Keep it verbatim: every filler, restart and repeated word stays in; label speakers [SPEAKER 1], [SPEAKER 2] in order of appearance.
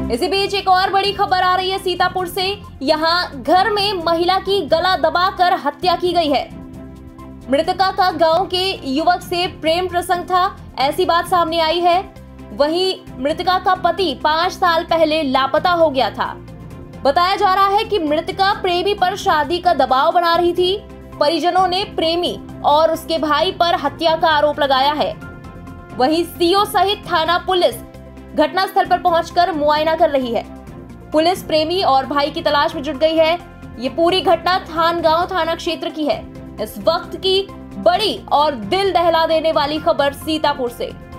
[SPEAKER 1] इसी बीच एक और बड़ी खबर आ रही है सीतापुर से। यहां घर में महिला की गला दबाकर हत्या की गई है। मृतका का गांव के युवक से प्रेम प्रसंग था, ऐसी बात सामने आई है। वहीं मृतका का पति पांच साल पहले लापता हो गया था। बताया जा रहा है कि मृतका प्रेमी पर शादी का दबाव बना रही थी। परिजनों ने प्रेमी और उसके भाई पर हत्या का आरोप लगाया है। वहीं सीओ सहित थाना पुलिस घटनास्थल पर पहुंचकर मुआयना कर रही है। पुलिस प्रेमी और भाई की तलाश में जुट गई है। ये पूरी घटना थानगांव थाना क्षेत्र की है। इस वक्त की बड़ी और दिल दहला देने वाली खबर सीतापुर से।